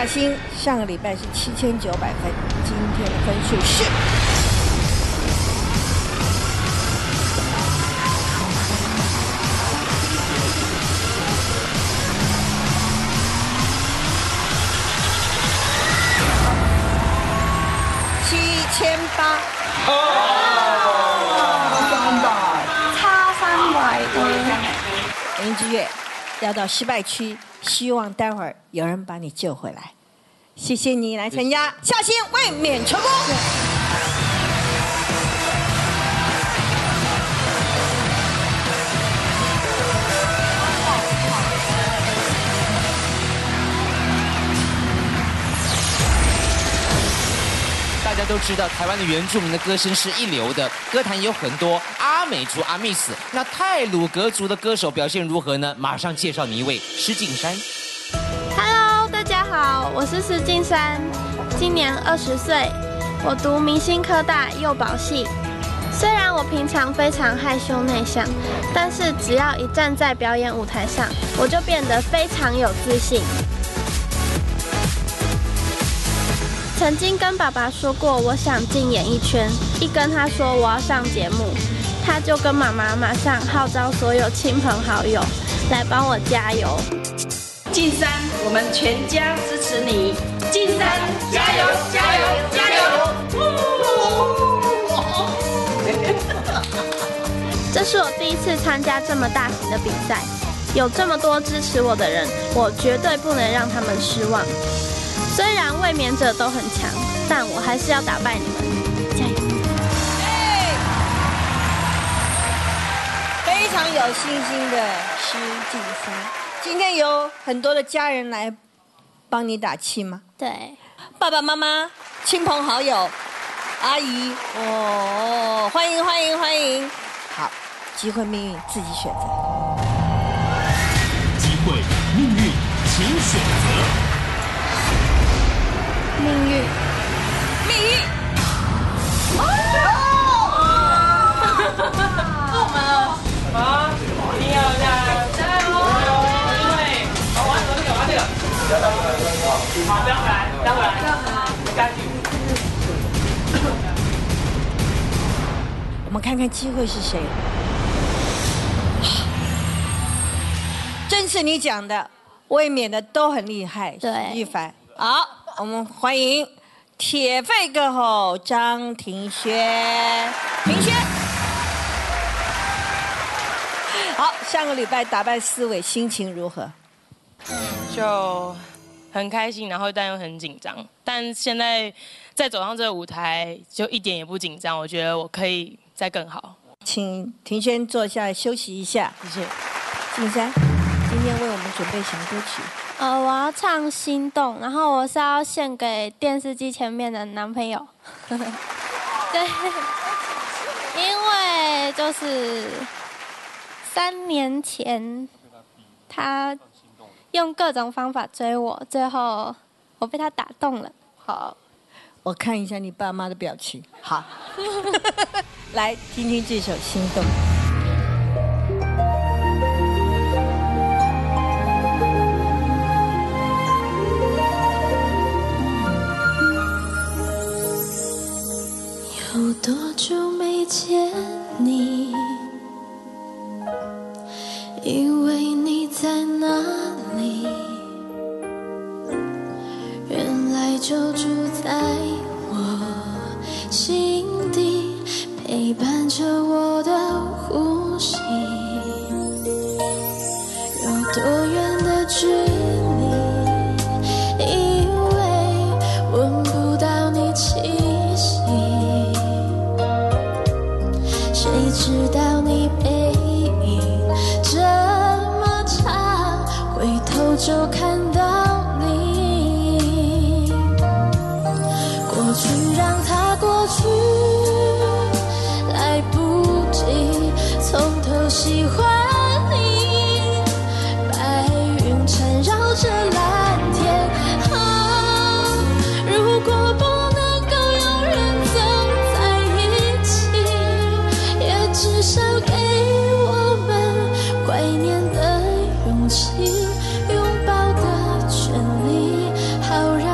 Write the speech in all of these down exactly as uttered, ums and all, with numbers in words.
夏欣上个礼拜是七千九百分，今天的分数是七千八。 差三百多。 林之月要到失败区，希望待会儿有人把你救回来。谢谢你来参加，夏欣卫冕成功。 大家都知道，台湾的原住民的歌声是一流的，歌坛有很多阿美族、阿密斯。那太鲁阁族的歌手表现如何呢？马上介绍你一位施敬山。 Hello， 大家好，我是施敬山，今年二十岁，我读明星科大幼保系。虽然我平常非常害羞内向，但是只要一站在表演舞台上，我就变得非常有自信。曾经跟爸爸说过我想进演艺圈，一跟他说我要上节目，他就跟妈妈马上号召所有亲朋好友来帮我加油。 敬山，我们全家支持你，敬山加油加油加油！ 这是我第一次参加这么大型的比赛，有这么多支持我的人，我绝对不能让他们失望。虽然卫冕者都很强，但我还是要打败你们，加油！ 非常有信心的施敬山，今天有很多的家人来帮你打气吗？ 对， 爸爸妈妈、亲朋好友、阿姨，哦，欢迎欢迎欢迎！好，机会命运自己选择。 机会命运，请选择。 命运， 命运。 我们好，你要加加油！因为好玩这个玩这个，好，不要回来，不要回来，赶紧。 我们看看机会是谁。正是你讲的，卫冕的都很厉害。 对， 一凡。好，我们欢迎铁肺歌后张庭轩。庭轩。好，上个礼拜打败思伟，心情如何？ 就很开心，然后但又很紧张。但现在再走上这个舞台，就一点也不紧张。我觉得我可以再更好。 请庭轩坐下休息一下。 谢谢。 敬山，今天为我们准备什么歌曲？ 呃，我要唱《心动》，然后我是要献给电视机前面的男朋友。对，因为就是三年前他用各种方法追我，最后我被他打动了。 好，我看一下你爸妈的表情。好，来听听这首《心动》。 有多久没见你？因为你在哪里？原来就住在我心底，陪伴着我的呼吸。有多远的距离？因为闻不到你气息。谁知道你背影这么长，回头就看到你。过去让它过去，来不及从头喜欢你。白云缠绕着蓝天，啊，如果不能够永远走在一起，也至少给我们怀念的勇气，拥抱的权利，好让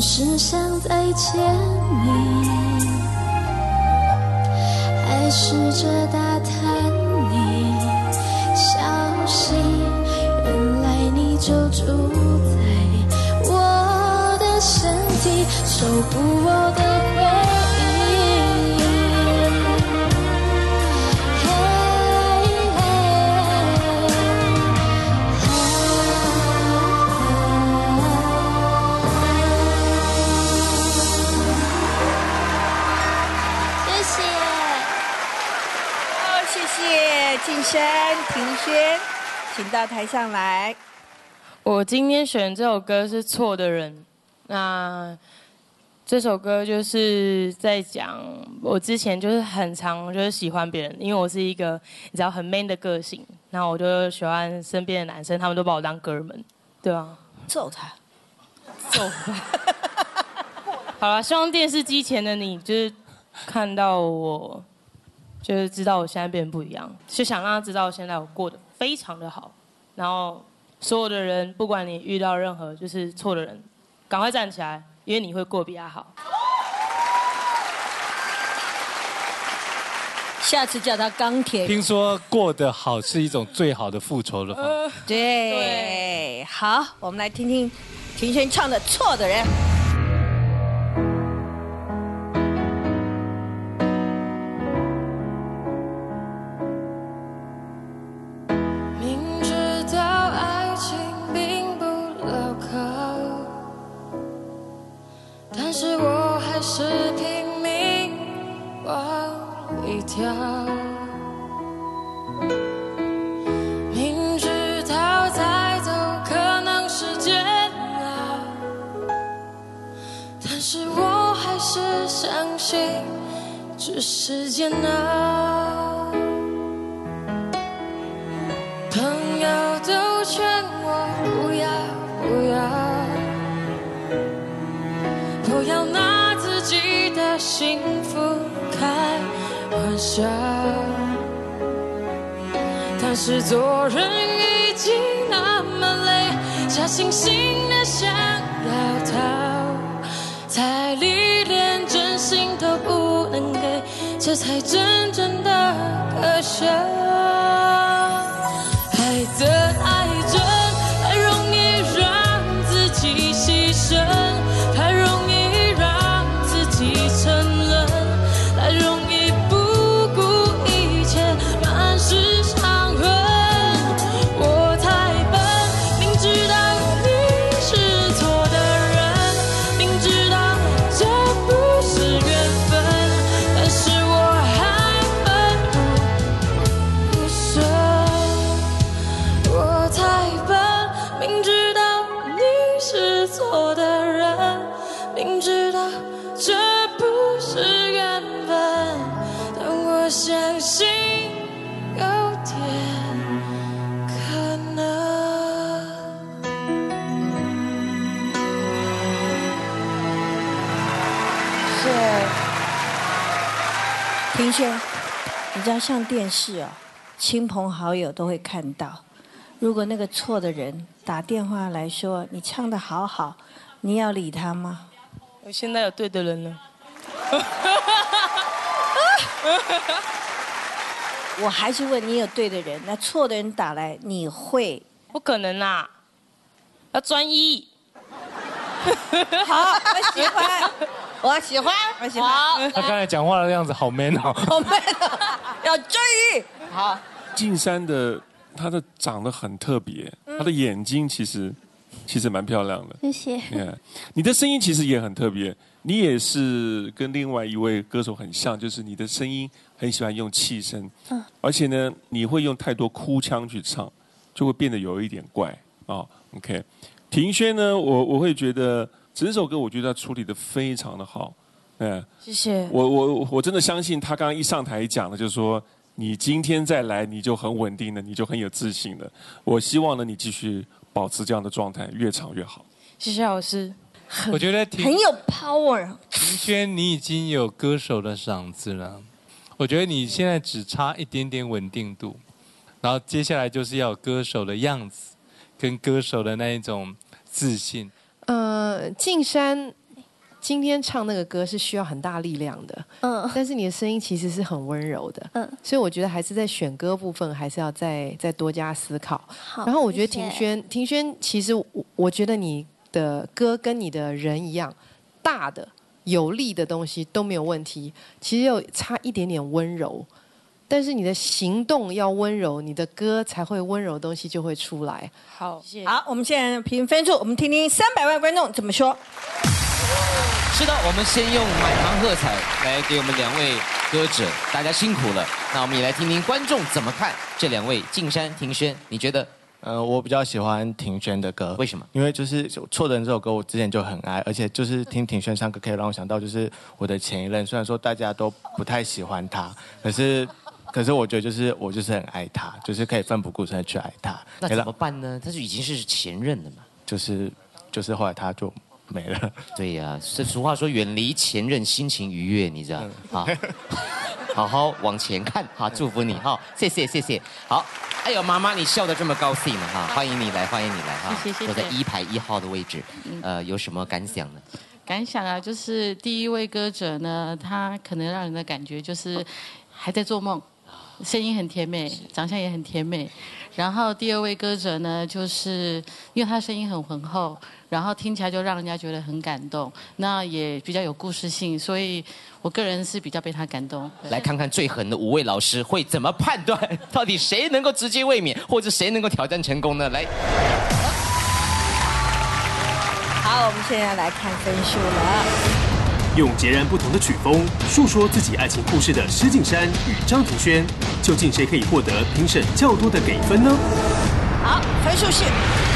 是想再见你，还试着打探你消息，原来你就住在我的身体，守护我的回忆。 谢谢。 好，谢谢晋升、庭轩，请到台上来。 我今天选这首歌是《错的人》，那这首歌就是在讲我之前就是很常就是喜欢别人，因为我是一个你知道很 man 的个性，然后我就喜欢身边的男生，他们都把我当哥们，对啊， 揍他， 揍他。好了，希望电视机前的你就是看到我，就是知道我现在变得不一样，就想让他知道现在我过得非常的好，然后所有的人，不管你遇到任何就是错的人，赶快站起来，因为你会过比他好。 下次叫他钢铁人。 听说过得好是一种最好的复仇的方法。 对， 对好，我们来听听庭轩唱的《错的人》。 明知道爱情并不牢靠，但是我还是拼命往里跳。明知道再走可能是煎熬，但是我还是相信只是煎熬。朋友都劝我不要不要不要拿自己的幸福开玩笑，但是做人已经那么累，假惺惺的想要逃，彩礼连真心都不能给，这才真正的可笑。爱的爱真，太容易让自己牺牲，太容易让自己沉沦，太容易不顾一切，满是伤痕。我太笨，明知道你是错的人，明知道这不是缘分，但是我还奋不顾身。我太笨，明知道你是错的人，明知道这不是缘分，但我相信有点可能。 是庭轩，你知道上电视哦，亲朋好友都会看到。如果那个错的人打电话来说你唱得好好，你要理他吗？ 我现在有对的人了。 我还是问你有对的人，那错的人打来你会？ 不可能啦，要专一。 好，我喜欢，我喜欢，我喜欢。 他刚才讲话的样子好 man 哦。 好 man 哦，要追。好， 晋山的他的长得很特别，他的眼睛其实其实蛮漂亮的。 谢谢。 Yeah. 你的声音其实也很特别，你也是跟另外一位歌手很像，就是你的声音很喜欢用气声， 嗯， 而且呢，你会用太多哭腔去唱，就会变得有一点怪啊。哦 OK， 庭轩呢，我我会觉得整首歌我觉得他处理的非常的好，嗯， 谢谢。 我我我真的相信他刚刚一上台讲的，就是说你今天再来你就很稳定了，你就很有自信了。我希望呢你继续保持这样的状态，越唱越好。 谢谢老师。 我觉得庭很有 power。 庭轩，你已经有歌手的嗓子了，我觉得你现在只差一点点稳定度，然后接下来就是要有歌手的样子，跟歌手的那一种自信。 呃，晋山今天唱那个歌是需要很大力量的，嗯，但是你的声音其实是很温柔的，嗯，所以我觉得还是在选歌部分还是要再再多加思考。 好， 然后我觉得谢谢庭轩，庭轩其实我我觉得你的歌跟你的人一样，大的有力的东西都没有问题，其实有差一点点温柔。但是你的行动要温柔，你的歌才会温柔，东西就会出来。 好，谢谢。 好，我们现在评分数，我们听听三百万观众怎么说。 是的，我们先用满堂喝彩来给我们两位歌者，大家辛苦了。那我们也来听听观众怎么看这两位静山、庭轩，你觉得？ 呃，我比较喜欢庭轩的歌， 为什么？ 因为就是《错的人》这首歌，我之前就很爱，而且就是听庭轩唱歌，可以让我想到就是我的前一任。虽然说大家都不太喜欢他，可是。可是我觉得就是我就是很爱他，就是可以奋不顾身的去爱他。 那怎么办呢？他就已经是前任了嘛。 就是就是后来他就没了。 对呀、啊，这俗话说远离前任，心情愉悦，你知道？好，好好往前看，好，祝福你哈，谢谢谢谢。好，哎呦，妈妈你笑得这么高兴呢哈，欢迎你来，欢迎你来哈。 谢谢谢谢。 坐在一排一号的位置，呃，有什么感想呢？ 感想啊，就是第一位歌者呢，他可能让人的感觉就是还在做梦。声音很甜美，长相也很甜美。然后第二位歌者呢，就是因为他声音很浑厚，然后听起来就让人家觉得很感动，那也比较有故事性，所以我个人是比较被他感动。 来看看最狠的五位老师会怎么判断，到底谁能够直接卫冕，或者谁能够挑战成功呢？来， 好，我们现在来看分数了。 用截然不同的曲风述说自己爱情故事的施静珊与张庭轩，究竟谁可以获得评审较多的给分呢？ 好，分数是